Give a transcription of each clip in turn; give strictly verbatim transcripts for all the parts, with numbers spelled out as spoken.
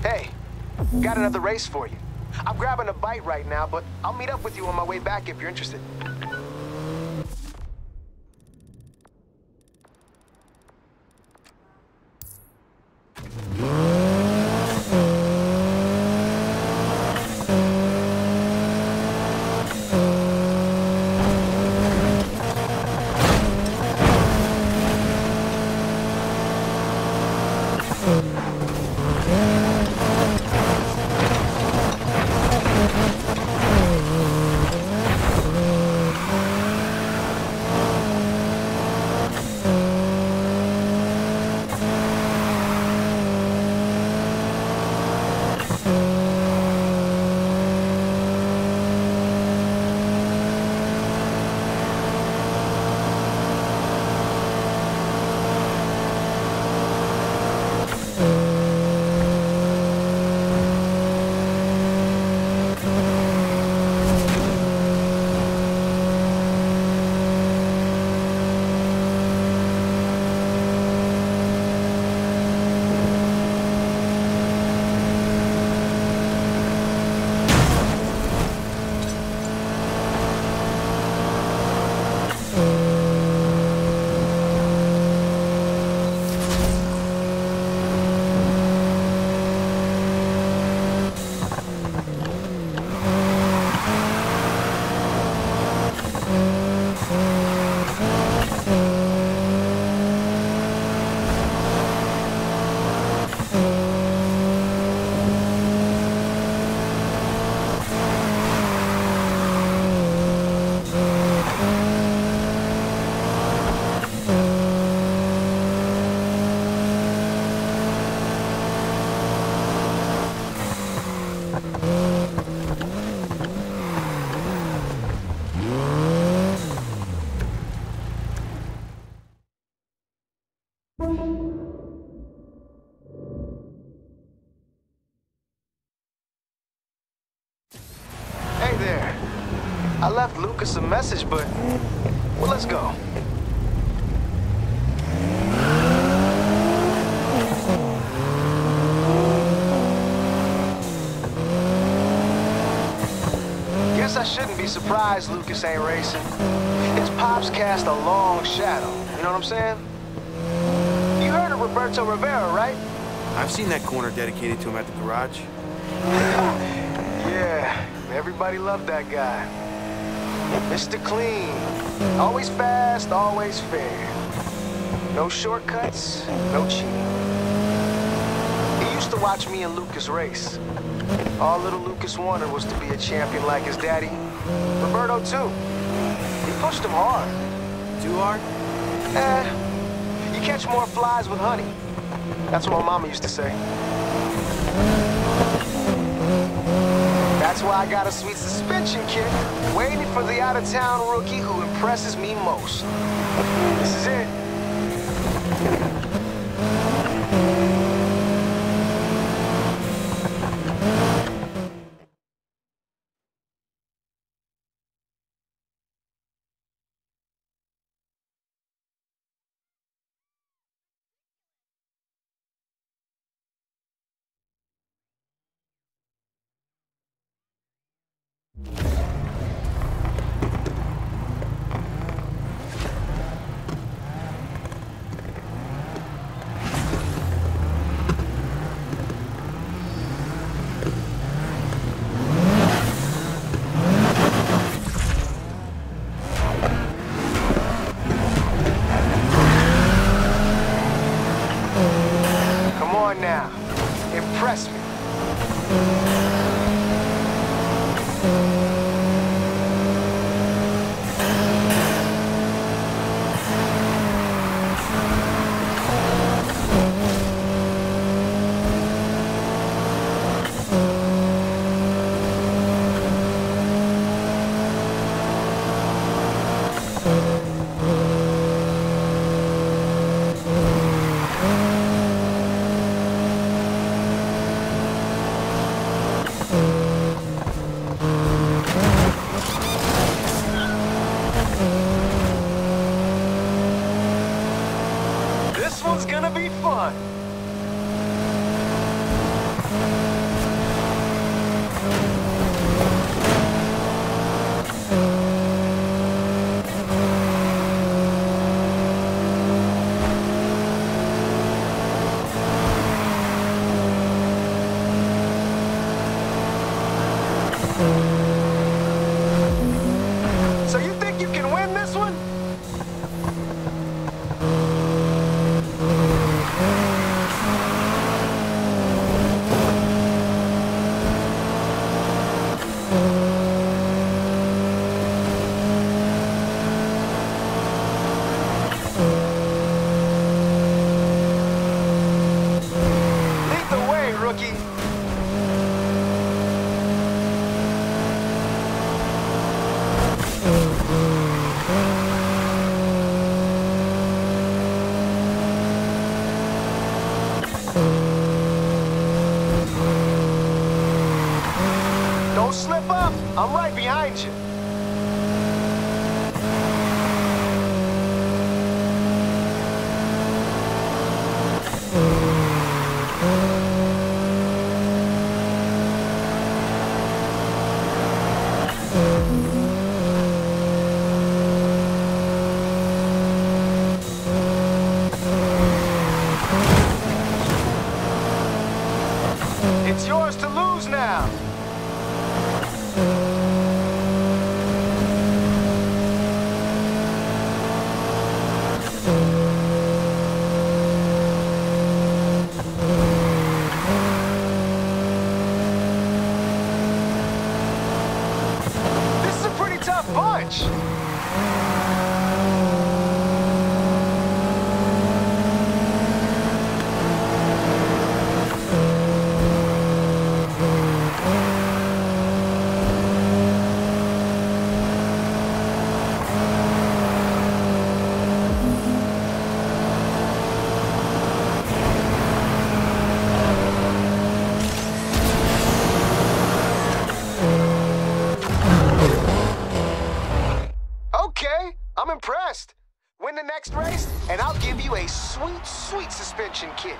Hey, got another race for you. I'm grabbing a bite right now, but I'll meet up with you on my way back if you're interested. Hey there. I left Lucas a message, but... well, let's go. Guess I shouldn't be surprised Lucas ain't racing. His pops cast a long shadow, you know what I'm saying? You heard of Roberto Rivera, right? I've seen that corner dedicated to him at the garage. Yeah, everybody loved that guy. Mister Clean. Always fast, always fair. No shortcuts, no cheating. He used to watch me and Lucas race. All little Lucas wanted was to be a champion like his daddy. Roberto, too. He pushed him hard. Too hard? Eh, you catch more flies with honey. That's what my mama used to say. That's why I got a sweet suspension kit, waiting for the out-of-town rookie who impresses me most. This is it. Now, impress me. lucky. Don't slip up. I'm right behind you. It's yours to lose now. This is a pretty tough bunch. Okay, I'm impressed. Win the next race, and I'll give you a sweet, sweet suspension kit.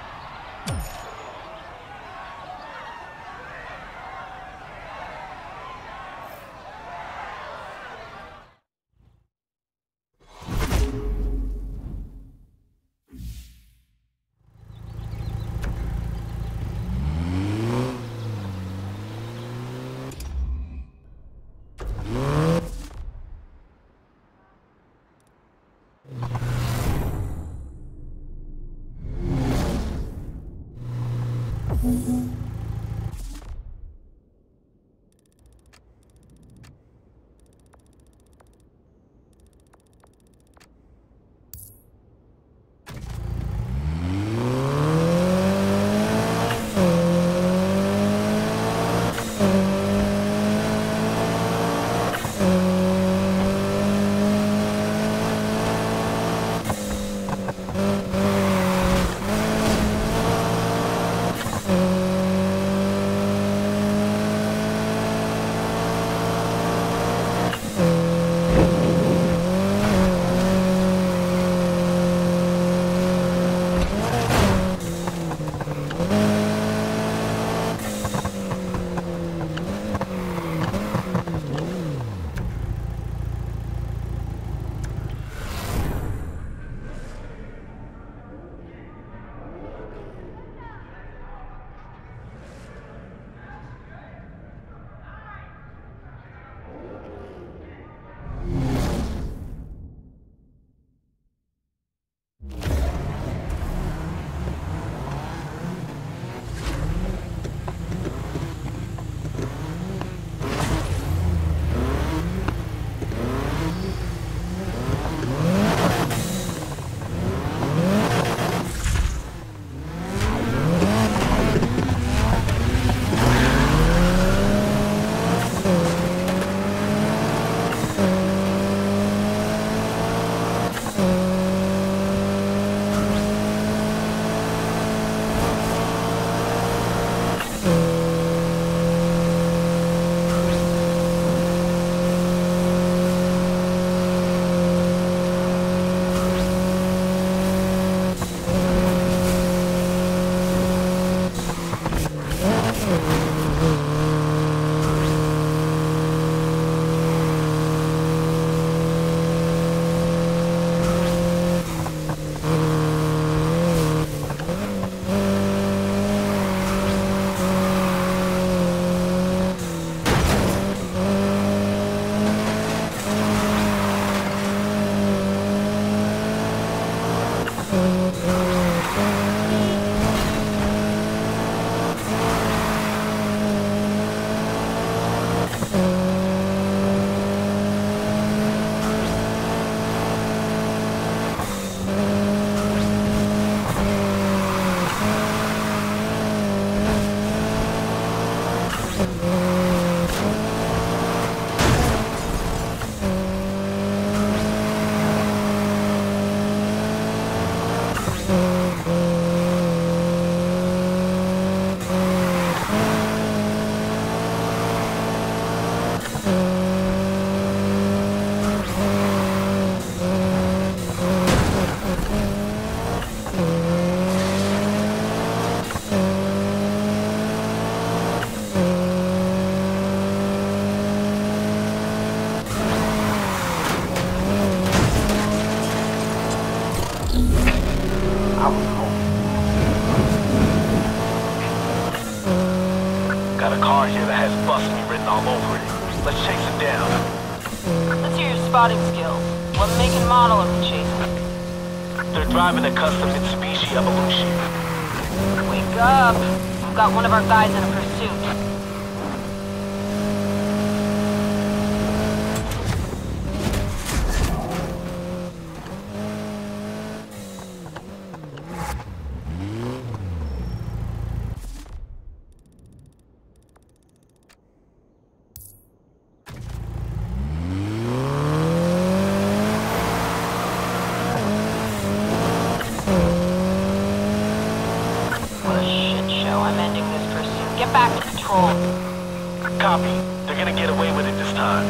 got a car here that has "Bust Me" written all over it. Let's chase him down. Let's hear your spotting skills. What make and model are we chasing? They're driving a custom Mitsubishi Evolution. Wake up. We've got one of our guys in a pursuit. Back to patrol. Copy. They're gonna get away with it this time.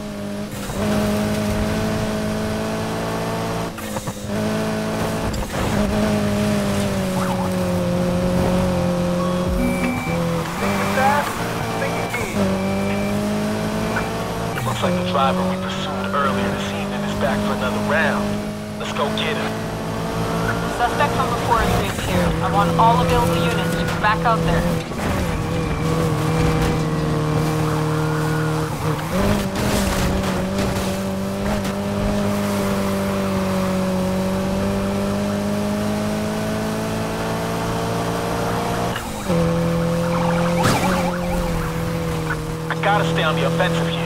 Looks like the driver we pursued earlier this evening is back for another round. Let's go get him. Suspect from before has reappeared. I want all available units to get back out there. I gotta stay on the offensive here.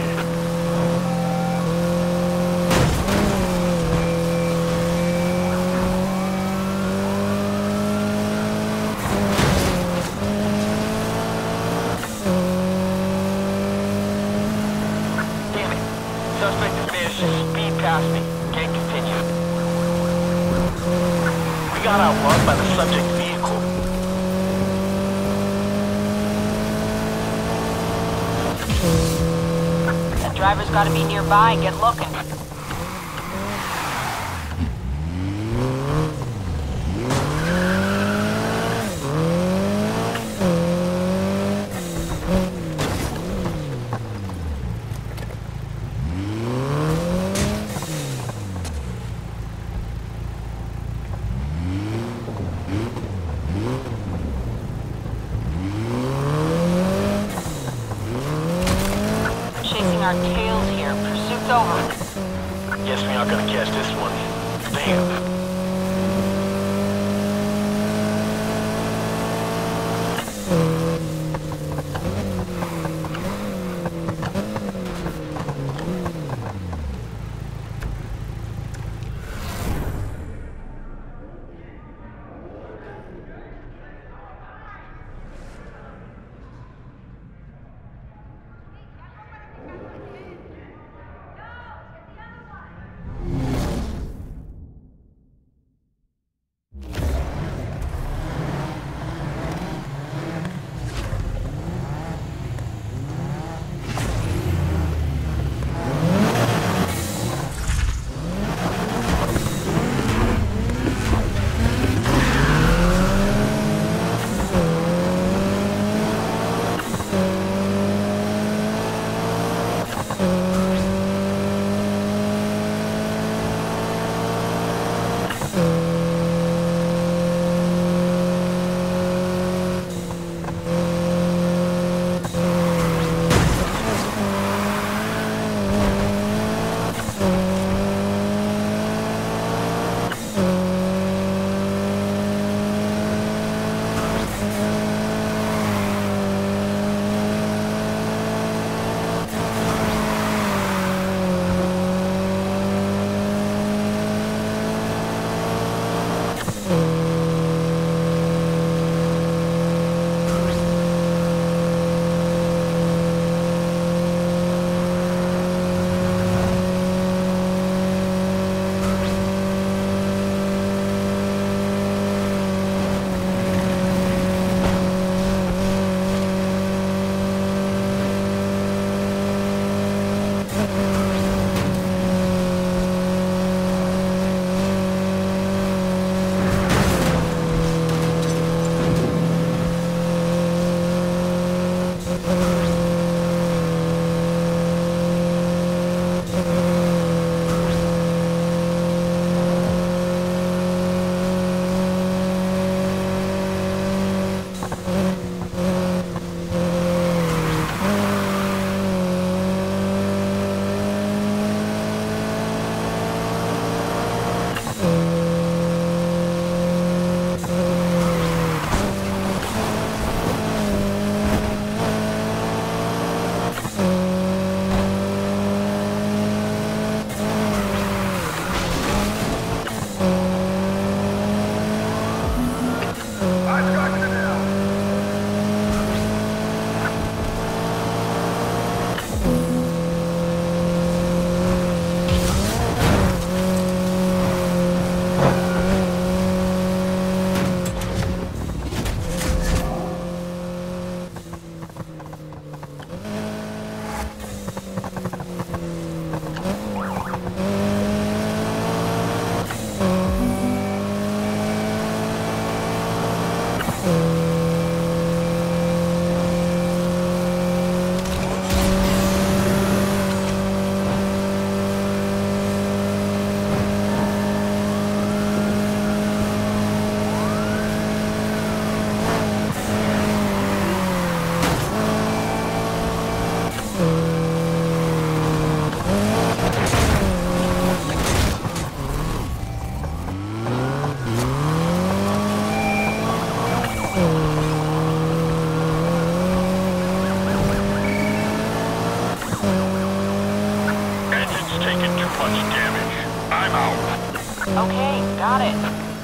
Damn it. Suspect has managed to speed past me. Can't continue. We got outrun by the subject vehicle. The driver's gotta be nearby. Get looking. Our tails here. Pursuit's over. Guess we aren't gonna catch this one. Damn. timeout. Okay, got it.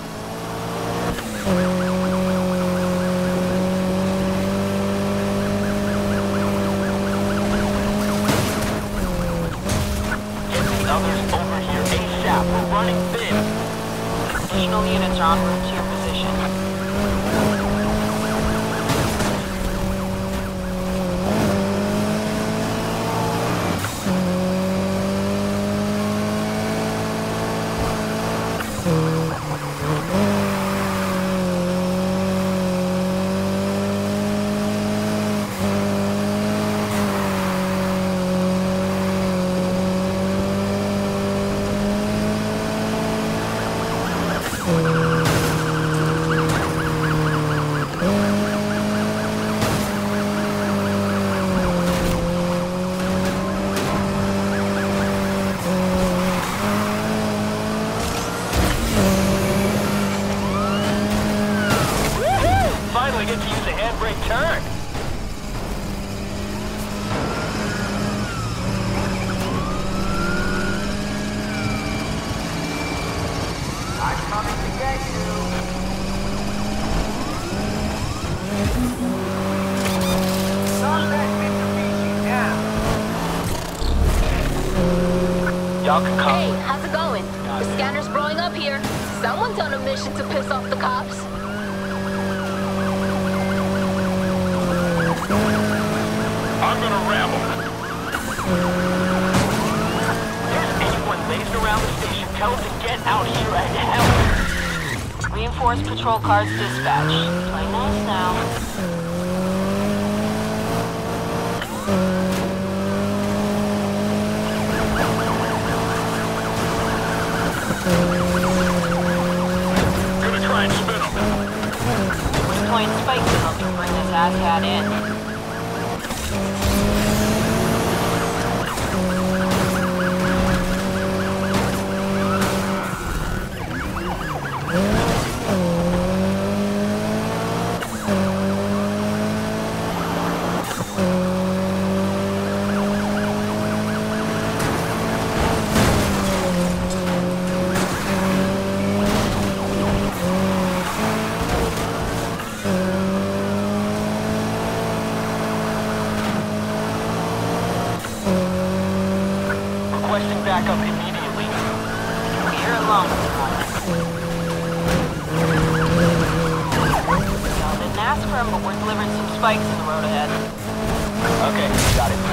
Get the others over here ASAP. We're running thin. Additional units are en route to your position. Hey, how's it going? The scanner's blowing up here. Someone's on a mission to piss off the cops. I'm gonna ramble. If anyone lazing around the station, tell them to get out here and help. Reinforced patrol cars dispatched. Play nice now. Gonna try and spin him. Deploying spikes to help you bring this asshat in. Requesting backup immediately. You're alone at the moment. Y'all didn't ask for him, but we're delivering some spikes in the road ahead. Okay, got it.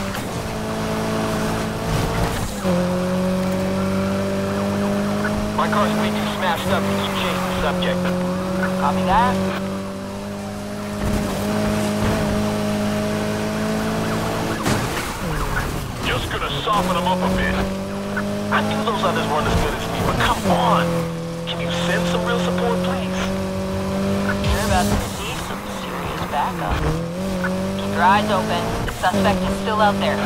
My car's way too smashed up to keep chasing the subject. Copy that. Just gonna soften them up a bit. I knew those others weren't as good as me, but come on! Can you send some real support, please? You're about to see some serious backup. Keep your eyes open. The suspect is still out there.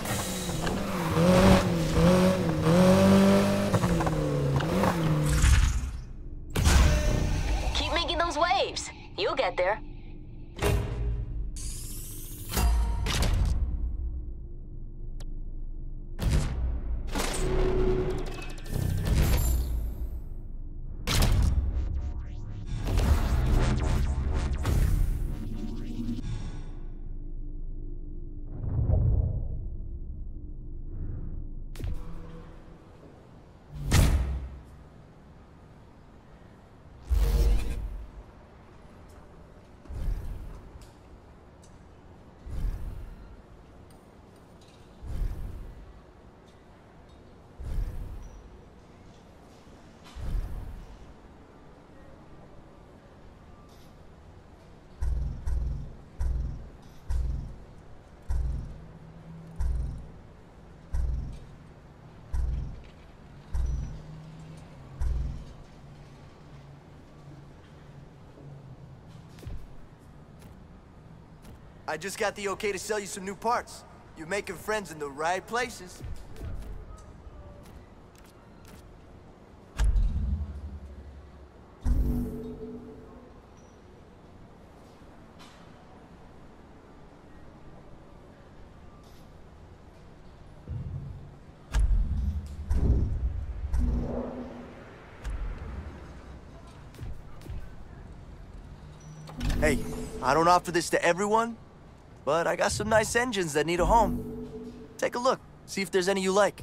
Keep making those waves. You'll get there. I just got the okay to sell you some new parts. You're making friends in the right places. Hey, I don't offer this to everyone, but I got some nice engines that need a home. Take a look, see if there's any you like.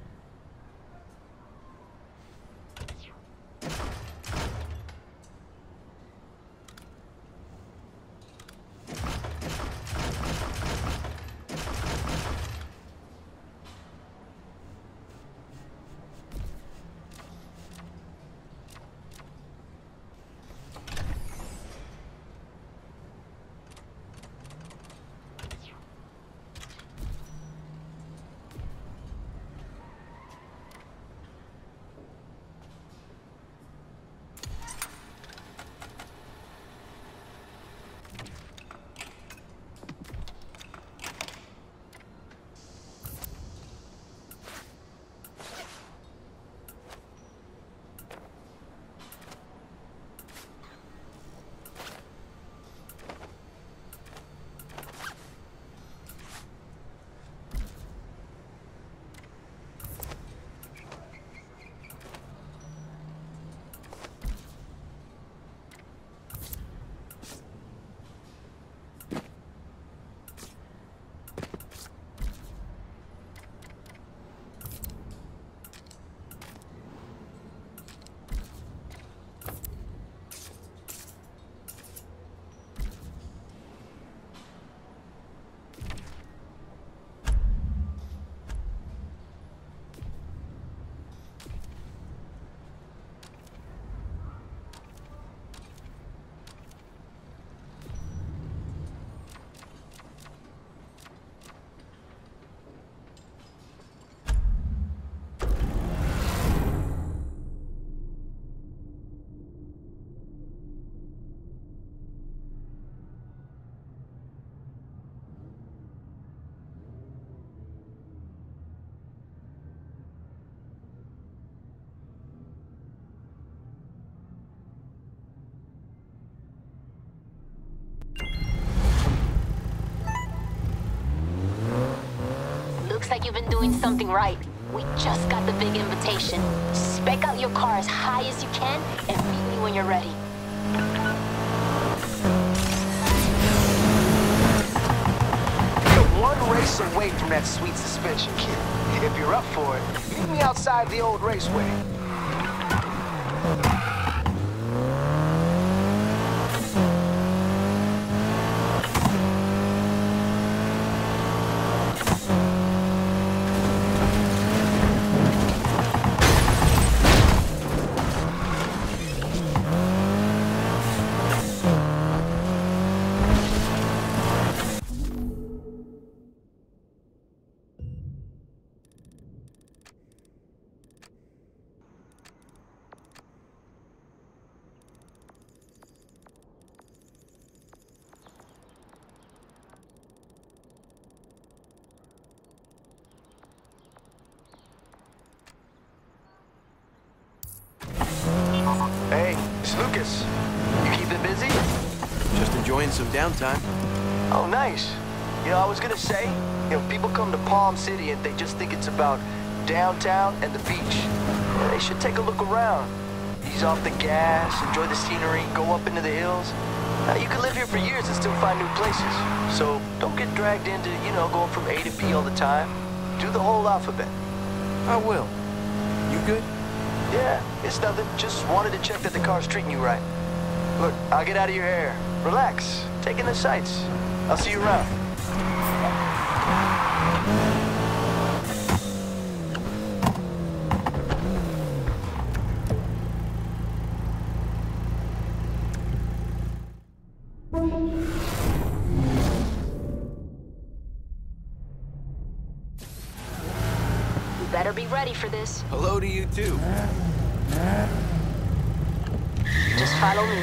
Looks like you've been doing something right. We just got the big invitation. Spec out your car as high as you can and meet me when you're ready. You're one race away from that sweet suspension, kid. If you're up for it, meet me outside the old raceway. Hey, it's Lucas. You keeping busy? Just enjoying some downtime. Oh, nice. You know, I was gonna say, you know, people come to Palm City and they just think it's about downtown and the beach. Yeah, they should take a look around. Ease off the gas, enjoy the scenery, go up into the hills. Now, you can live here for years and still find new places. So don't get dragged into, you know, going from A to B all the time. Do the whole alphabet. I will. You good? Yeah, it's nothing. Just wanted to check that the car's treating you right. Look, I'll get out of your hair. Relax. Take in the sights. I'll see you around. You better be ready for this. Hello to you too. Just follow me.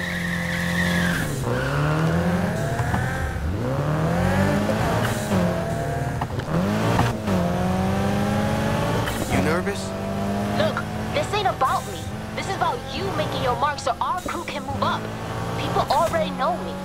You nervous? Look, this ain't about me. This is about you making your mark so our crew can move up. People already know me.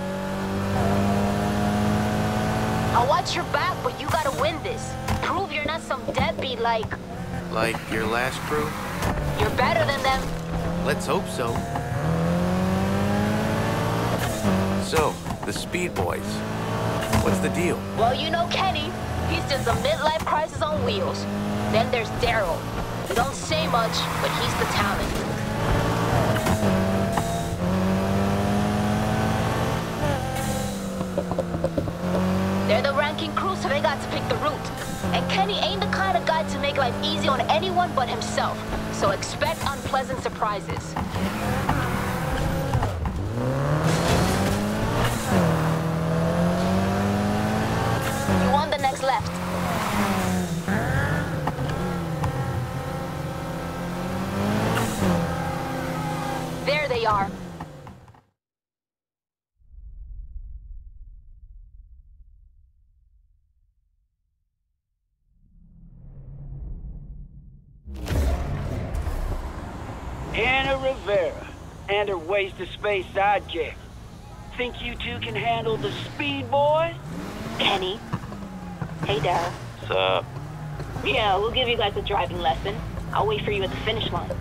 I'll watch your back, but you gotta win this. Prove you're not some deadbeat like... Like your last crew? You're better than them. Let's hope so. So, the Speed Boys. What's the deal? Well, you know Kenny. He's just a midlife crisis on wheels. Then there's Daryl. He don't say much, but he's the talent. They're the ranking crew, so they got to pick the route. And Kenny ain't the kind of guy to make life easy on anyone but himself. So expect unpleasant surprises. You on the next left. There they are. Anna Rivera and her waste-of-space sidekick. Think you two can handle the Speed Boys? Kenny. Hey, Daryl. What's up? Yeah, we'll give you guys a driving lesson. I'll wait for you at the finish line.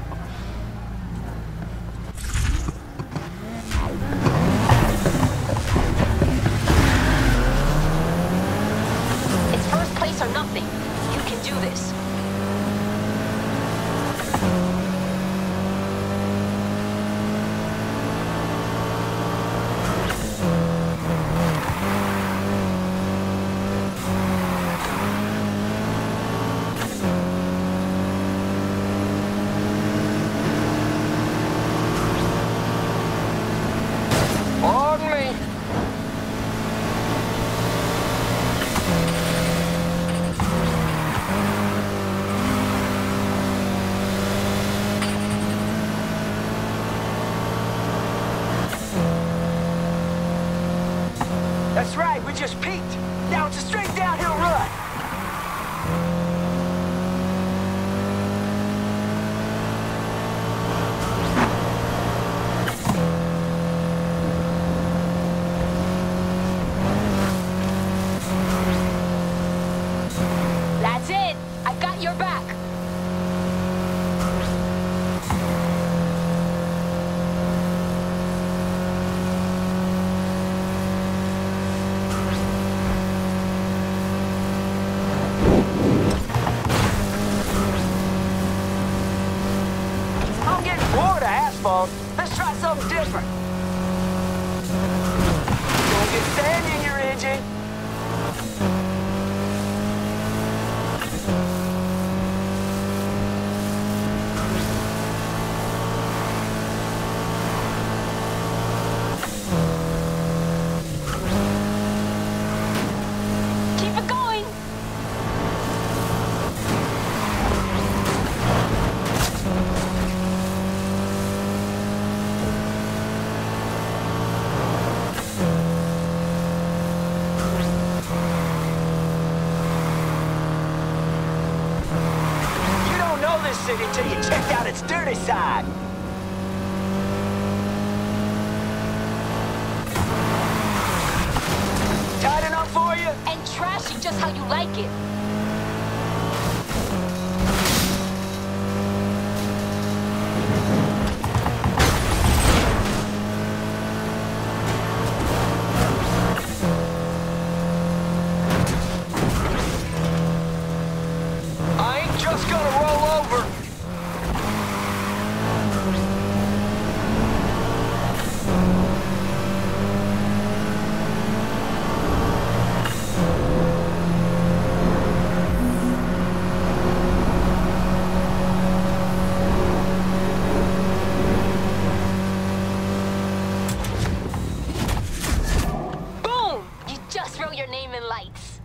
It's first place or nothing. You can do this. That's right, we just peaked. Now it's a straight downhill run. That's it. I got your back. I'm getting bored of asphalt. Let's try something different. Don't get sand in your engine. Keep it going. You don't know this city till you check out its dirty side. Tight enough for you? And trashy just how you like it. I ain't just gonna roll over. Boom! You just wrote your name in lights.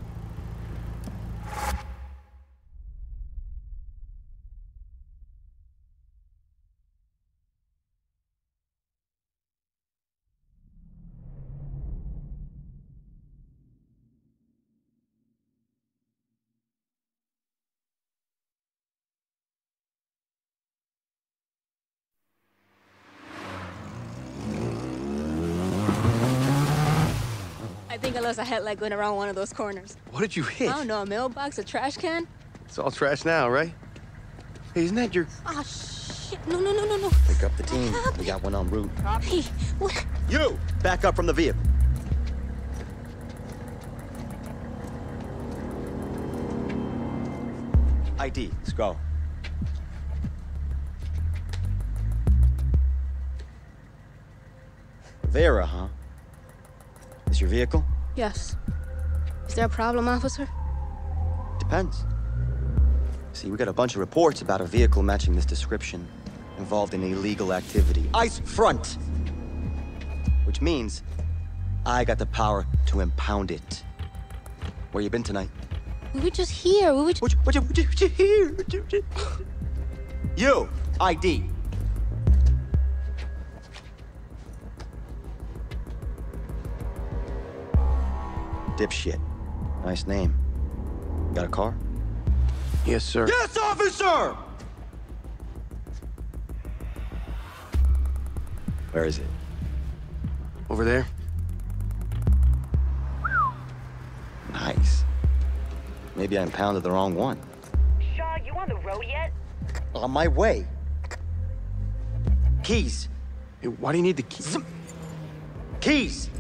I think I lost a headlight going around one of those corners. What did you hit? I don't know, a mailbox, a trash can? It's all trash now, right? Hey, isn't that your... Ah, shh. shit. No, no, no, no, no. Pick up the team. We got one en route. Hey, what? You! Back up from the vehicle. I D, let's go. Vera, huh? This your vehicle? Yes. Is there a problem, officer? Depends. See, we got a bunch of reports about a vehicle matching this description involved in illegal activity. Ice front! Which means I got the power to impound it. Where you been tonight? We were just here. We were just... What you, what you, what you, what you here? What you, what you... you, I D. Dipshit. Nice name. Got a car? Yes, sir. Yes, officer! Where is it? Over there? Nice. Maybe I impounded the wrong one. Shaw, you on the road yet? On my way. Keys. Hey, why do you need the keys? Keys!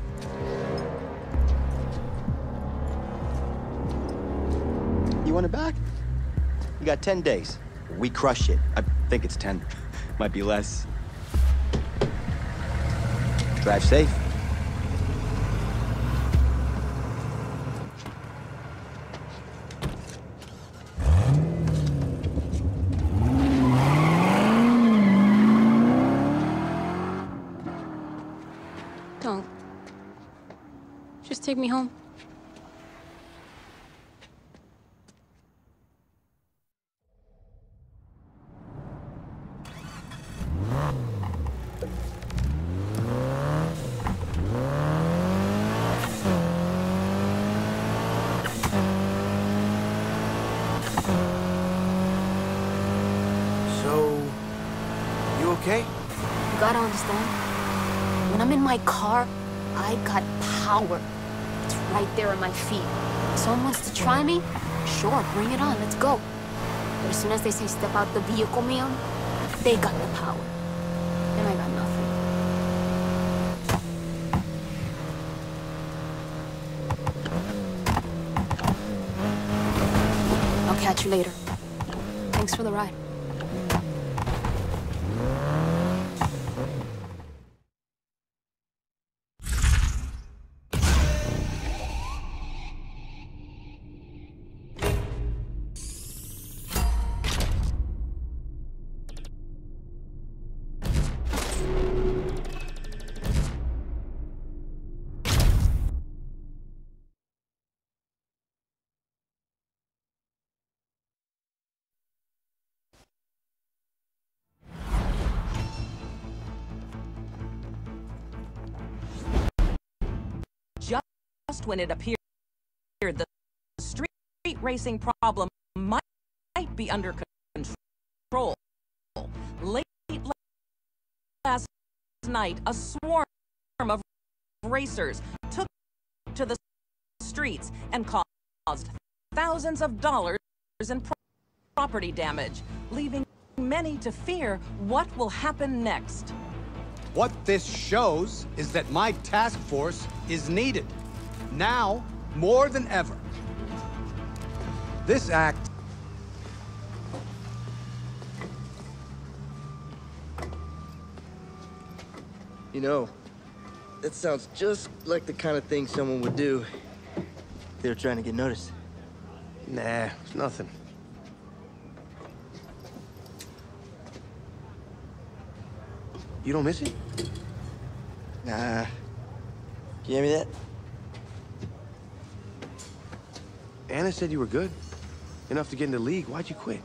You want it back? You got ten days. We crush it. I think it's ten. Might be less. Drive safe. Don't. Just take me home. Okay? You gotta understand, when I'm in my car, I got power. It's right there at my feet. If someone wants to try me, sure, bring it on, let's go. But as soon as they say step out the vehicle, man, they got the power. And I got nothing. I'll catch you later. Thanks for the ride. Just when it appeared the street racing problem might be under control, late last night, a swarm of racers took to the streets and caused thousands of dollars in property damage, leaving many to fear what will happen next. What this shows is that my task force is needed. Now, more than ever. This act... You know, that sounds just like the kind of thing someone would do if they were trying to get noticed. Nah, it's nothing. You don't miss it? Nah. Can you hear me that? Anna said you were good. Enough to get in the league. Why'd you quit?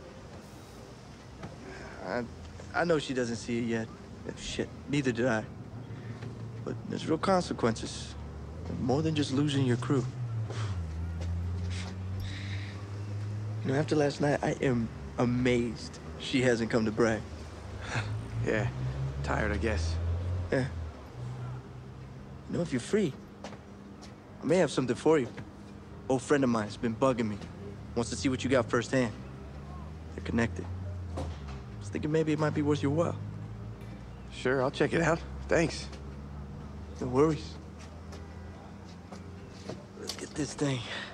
I, I know she doesn't see it yet. Shit, neither did I. But there's real consequences. More than just losing your crew. You know, after last night, I am amazed she hasn't come to brag. Yeah, tired, I guess. Yeah. You know, if you're free, I may have something for you. Old friend of mine's been bugging me. Wants to see what you got firsthand. They're connected. It's thinking maybe it might be worth your while. Sure, I'll check it out. Thanks. No worries. Let's get this thing